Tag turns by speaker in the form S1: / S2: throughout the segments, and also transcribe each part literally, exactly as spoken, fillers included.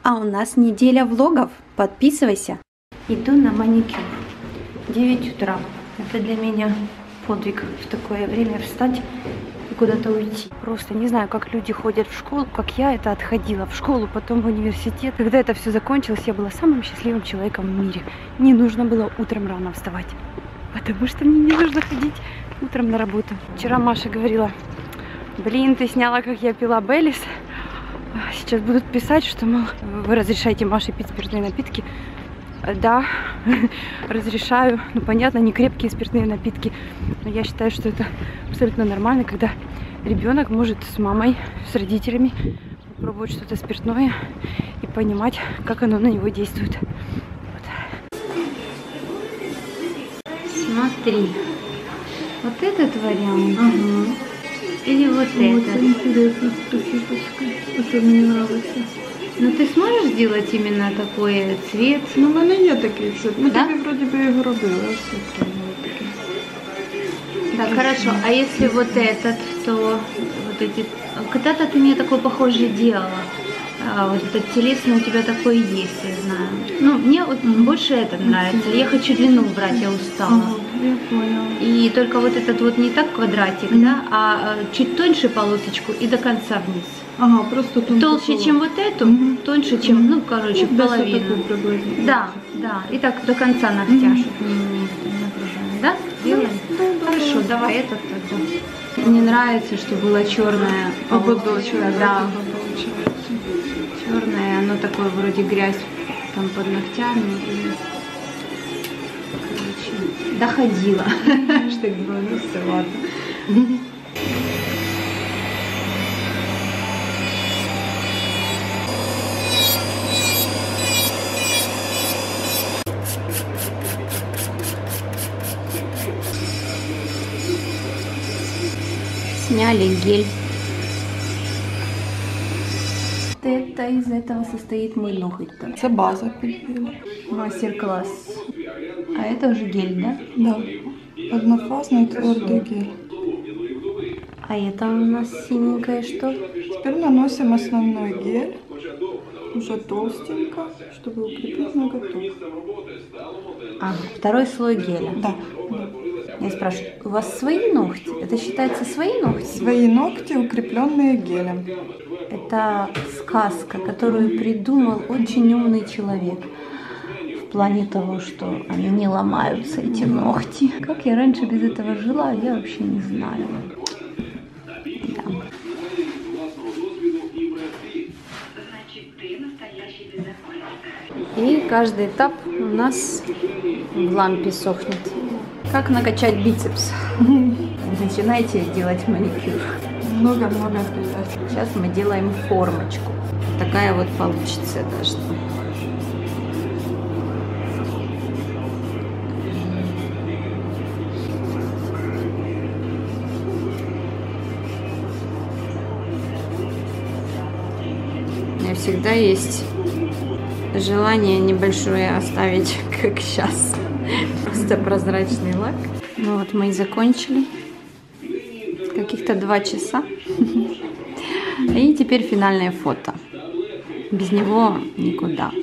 S1: А у нас неделя влогов. Подписывайся. Иду на маникюр. девять утра. Это для меня подвиг в такое время встать и куда-то уйти. Просто не знаю, как люди ходят в школу, как я это отходила в школу, потом в университет. Когда это все закончилось, я была самым счастливым человеком в мире. Не нужно было утром рано вставать, потому что мне не нужно ходить утром на работу. Вчера Маша говорила: блин, ты сняла, как я пила Беллис. Сейчас будут писать, что, мол, вы разрешаете Маше пить спиртные напитки. Да, разрешаю. Ну, понятно, не крепкие спиртные напитки. Но я считаю, что это абсолютно нормально, когда ребенок может с мамой, с родителями попробовать что-то спиртное и понимать, как оно на него действует. Вот. Смотри. Вот этот вариант. Ага. Или вот, вот это?
S2: Интересно, спасибочка. Это мне нравится.
S1: Ну ты сможешь сделать именно такой цвет?
S2: Ну, в мене є такий цвет. Ми
S1: Да?
S2: тобі вроді би його робили. Ось такий.
S1: Да, хорошо. А если вот этот, то вот эти... Когда-то ты мне такой похожий делала. А вот этот телесный у тебя такой есть, я знаю. Ну, мне вот mm-hmm. больше этот нравится. Я хочу длину брать, я устала.
S2: Ага, я поняла.
S1: И только вот этот вот не так квадратик, mm-hmm. да, а чуть тоньше полосочку и до конца вниз.
S2: Ага, просто тоньше.
S1: Толще, чем вот эту, mm-hmm. тоньше, чем, mm-hmm. ну, короче, в половину. Да, да. И так до конца ногтя, чтобы не напряжение. Да? Делаем?
S2: Да, да,
S1: хорошо,
S2: да.
S1: давай этот тогда. Мне нравится, что было черное.
S2: Ободочек,
S1: да.
S2: Получается.
S1: Черное, оно такое вроде грязь там под ногтями. И, короче, доходила, что было, ну все, ладно. Сняли гель. Это из этого состоит мой ноготь.
S2: Це база підбіла.
S1: Мастер-класс. А это уже гель, да?
S2: Да. Однофазный твердый гель.
S1: А это у нас синенькое что?
S2: Теперь наносим основной гель. Уже толстенько, чтобы укрепить ноготок.
S1: А, второй слой геля.
S2: Да. Да.
S1: Я спрашиваю, у вас свои ногти? Это считается свои ногти?
S2: Свои ногти, укрепленные гелем.
S1: Это сказка, которую придумал очень умный человек. В плане того, что они не ломаются, эти ногти. Как я раньше без этого жила, я вообще не знаю. Да. И каждый этап у нас в лампе сохнет. Как накачать бицепс? Начинайте делать маникюр.
S2: Много-много приятно.
S1: Сейчас мы делаем формочку. Такая вот получится должна. У меня всегда есть желание небольшое оставить, как сейчас. Просто прозрачный лак. Ну вот мы и закончили. Каких-то два часа. И теперь финальное фото. Без него никуда.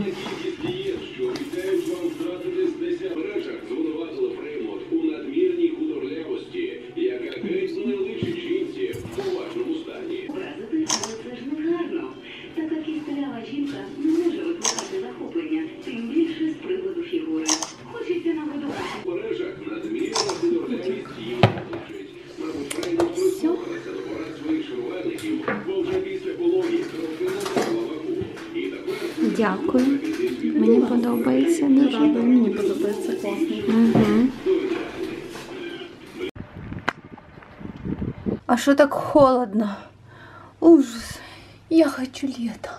S1: Дякую. Мені подобається дуже.
S2: Рада, мені подобається, класно.
S1: Угу. А что так холодно? Ужас. Я хочу лето.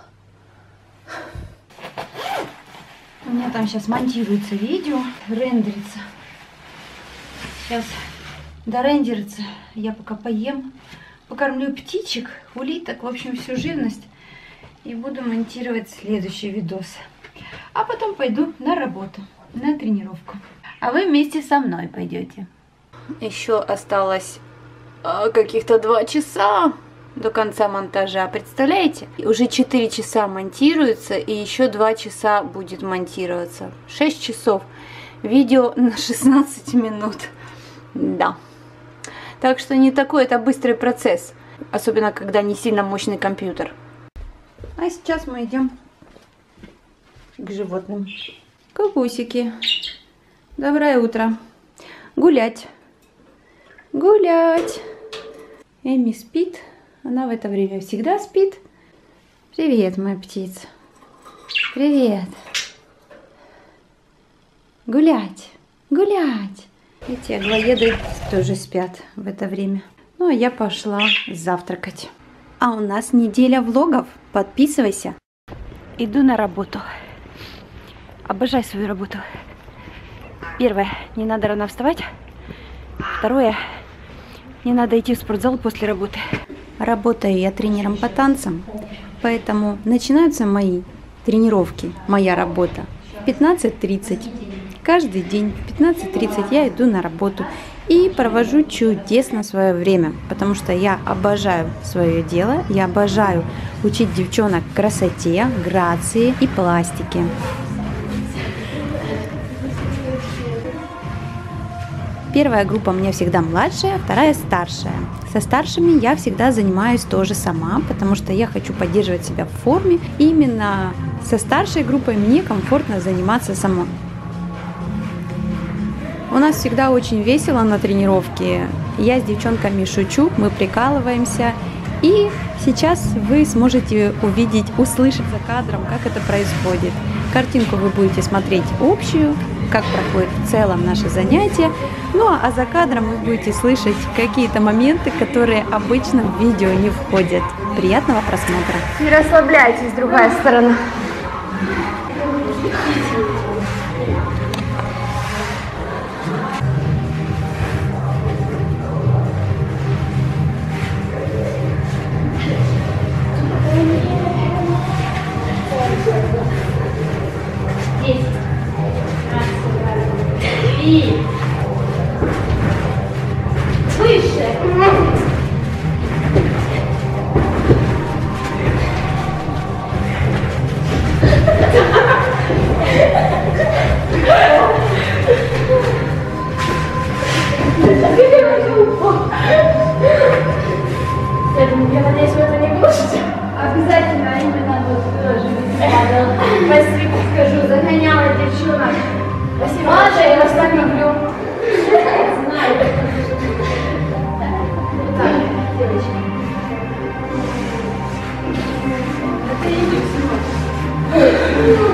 S1: У меня там сейчас монтируется видео, рендерится. Сейчас дорендерится. Я пока поем, покормлю птичек, улиток, в общем, всю живность. И буду монтировать следующий видос. А потом пойду на работу, на тренировку. А вы вместе со мной пойдете. Еще осталось каких-то два часа до конца монтажа. Представляете? Уже четыре часа монтируется, и еще два часа будет монтироваться. шесть часов. Видео на шестнадцать минут. Да. Так что не такой это быстрый процесс. Особенно, когда не сильно мощный компьютер. А сейчас мы идем к животным. Кукусики. Доброе утро. Гулять. Гулять. Эми спит. Она в это время всегда спит. Привет, моя птица. Привет. Гулять. Гулять. Эти аглоеды тоже спят в это время. Ну, а я пошла завтракать. А у нас неделя влогов. Подписывайся. Иду на работу. Обожаю свою работу. Первое. Не надо рано вставать. Второе. Не надо идти в спортзал после работы. Работаю я тренером по танцам. Поэтому начинаются мои тренировки, моя работа в пятнадцать тридцать. Каждый день в пятнадцать тридцать я иду на работу и провожу чудесно свое время, потому что я обожаю свое дело, я обожаю учить девчонок красоте, грации и пластике. Первая группа у меня всегда младшая, вторая старшая. Со старшими я всегда занимаюсь тоже сама, потому что я хочу поддерживать себя в форме. Именно со старшей группой мне комфортно заниматься самой. У нас всегда очень весело на тренировке. Я с девчонками шучу, мы прикалываемся. И сейчас вы сможете увидеть, услышать за кадром, как это происходит. Картинку вы будете смотреть общую, как проходит в целом наше занятие. Ну а за кадром вы будете слышать какие-то моменты, которые обычно в видео не входят. Приятного просмотра.
S3: Не расслабляйтесь, другая сторона.
S4: Я надеюсь, вы это не глушите. Обязательно именно вот тоже. Спасибо, скажу, загоняла девчонок. Спасибо. Маша, я вас так люблю. Знаю. Вот так, девочки. Это иди всего.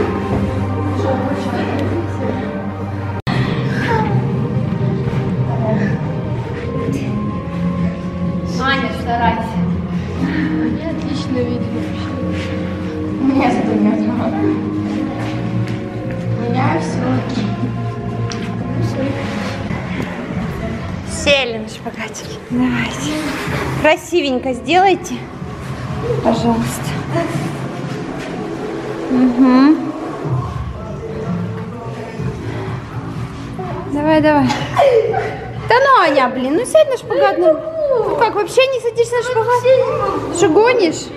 S4: Аня, старайся.
S3: Я отлично видно вообще.
S4: Меня зато нет. У меня все окей.
S1: Сели на шпагатике. Давайте. Красивенько сделайте. Пожалуйста. Угу. Давай, давай. Да ну, Аня, блин, ну сядь на шпагат. Ну, ну как, вообще не садишься на шпагат? Что, гонишь?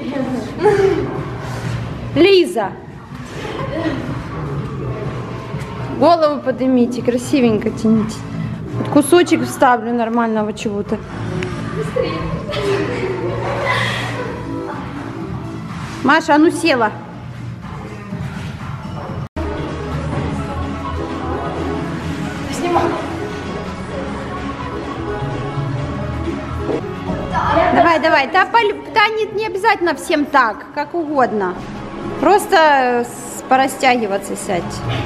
S1: Лиза. Голову поднимите, красивенько тяните. Вот кусочек вставлю нормального чего-то. Маша, а ну села. Давай, давай. Да, полю... да не, не обязательно всем так, как угодно. Просто порастягиваться сядь.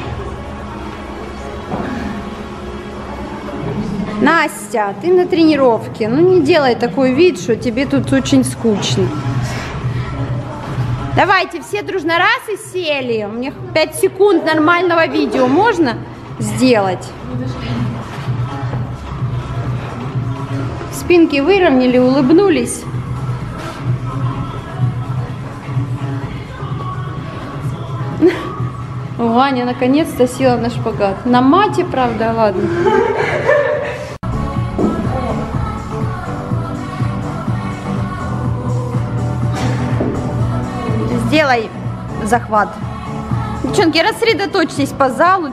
S1: Настя, ты на тренировке. Ну не делай такой вид, что тебе тут очень скучно. Давайте все дружно раз и сели. Мне пять секунд нормального видео можно сделать? Спинки выровняли, улыбнулись. Ваня наконец-то села на шпагат. На мате, правда, ладно. захват. Девчонки, рассредоточьтесь по залу.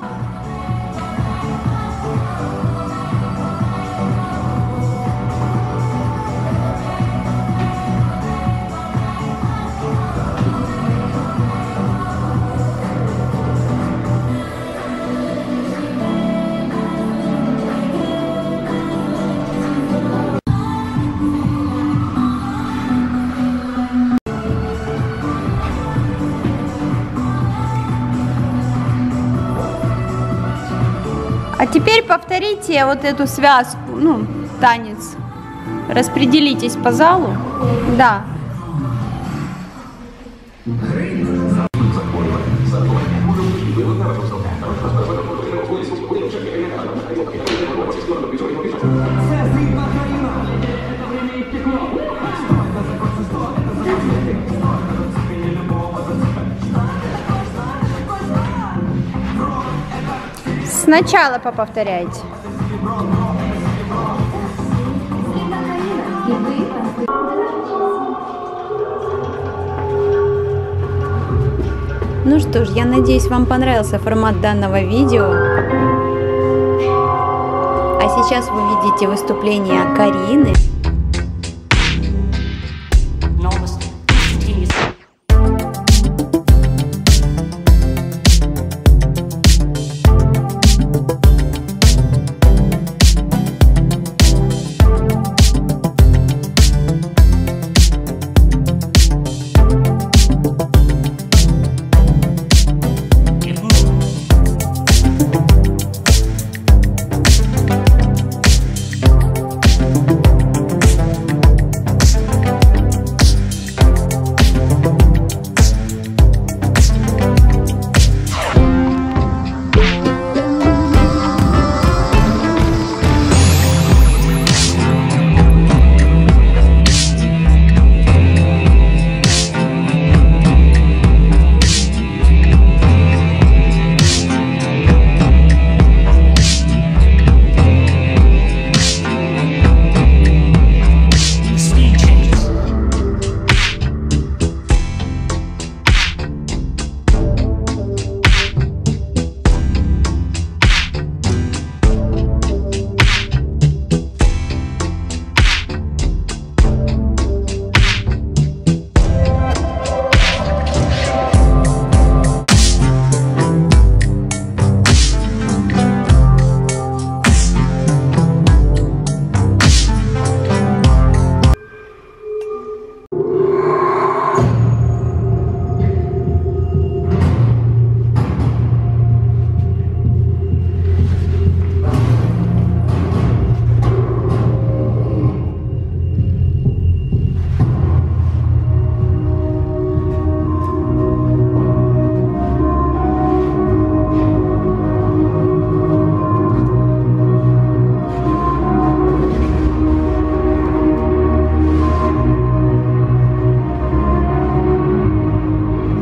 S1: А теперь повторите вот эту связку, ну, танец. Распределитесь по залу. Да. Сначала поповторяйте. Ну что ж, я надеюсь, вам понравился формат данного видео. А сейчас вы видите выступление Карины.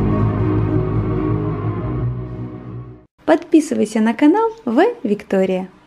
S1: Подписывайся на канал В Виктория.